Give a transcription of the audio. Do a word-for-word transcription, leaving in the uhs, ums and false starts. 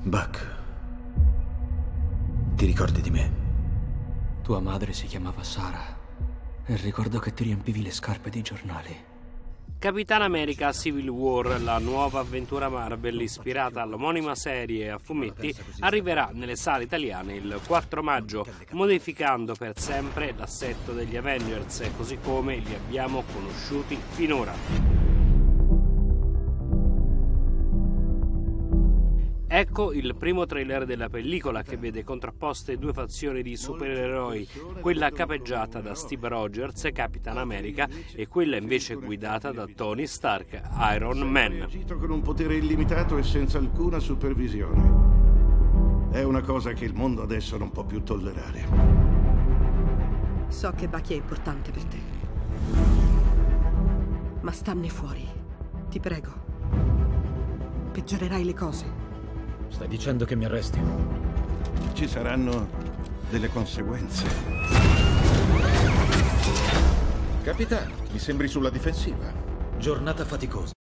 Buck, ti ricordi di me? Tua madre si chiamava Sara e ricordo che ti riempivi le scarpe di giornali. Capitan America Civil War, la nuova avventura Marvel ispirata all'omonima serie a fumetti, arriverà nelle sale italiane il quattro maggio, modificando per sempre l'assetto degli Avengers, così come li abbiamo conosciuti finora. Ecco il primo trailer della pellicola, che vede contrapposte due fazioni di supereroi, quella capeggiata da Steve Rogers, Capitan America, e quella invece guidata da Tony Stark, Iron Man. Agito con un potere illimitato e senza alcuna supervisione. È una cosa che il mondo adesso non può più tollerare. So che Bucky è importante per te, ma stanne fuori, ti prego. Peggiorerai le cose. Stai dicendo che mi arresti? Ci saranno delle conseguenze. Capitano, mi sembri sulla difensiva. Giornata faticosa.